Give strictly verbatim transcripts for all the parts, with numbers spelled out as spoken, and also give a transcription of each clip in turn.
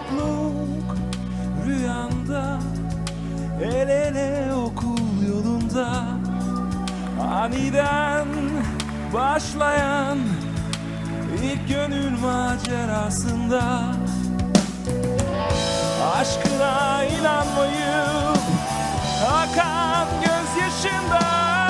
Mutluluk rüyanda, el ele okul yolunda, aniden başlayan ilk gönül macerasında, aşkına inanmayıp akan gözyaşında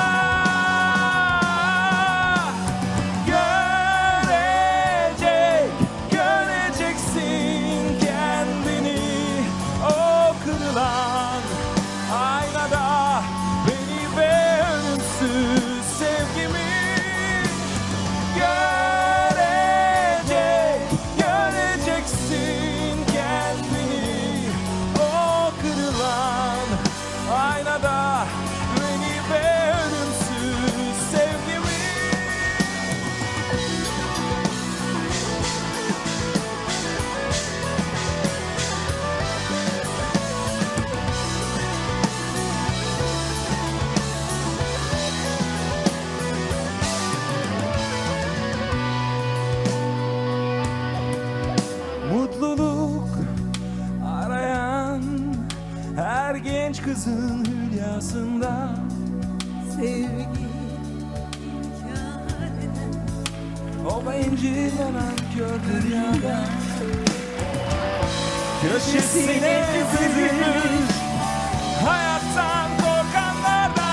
görecek, göreceksin kendini o kırılan aynada, beni ve ölümsüz sevgimi. Görecek, göreceksin kendini o kırılan aynada, beni ve ölümsüz sevgimi. Mutluluk arayan her genç kızın hülyasında, Sevgi inkar eden o bencil olan kör dünyada, köşesine dizilmiş hayattan korkanlardan.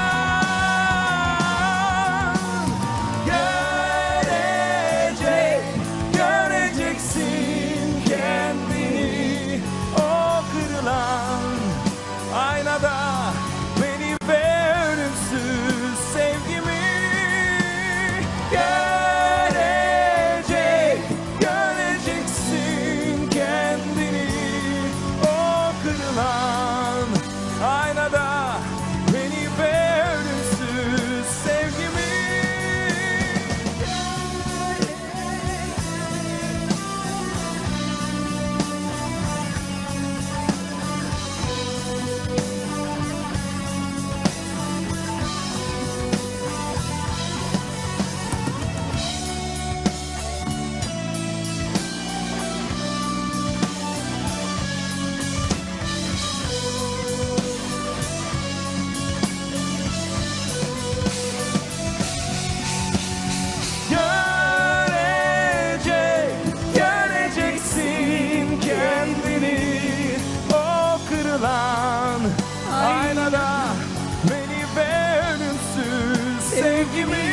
Görecek, göreceksin kendini o kırılan aynada, beni ve ölümsüz sevgimi. Görecek, göreceksin kendini o kırılan aynada, beni ve ölümsüz sevgimi. Görecek, göreceksin kendini o kırılan aynada, beni ve ölümsüz sevgimi.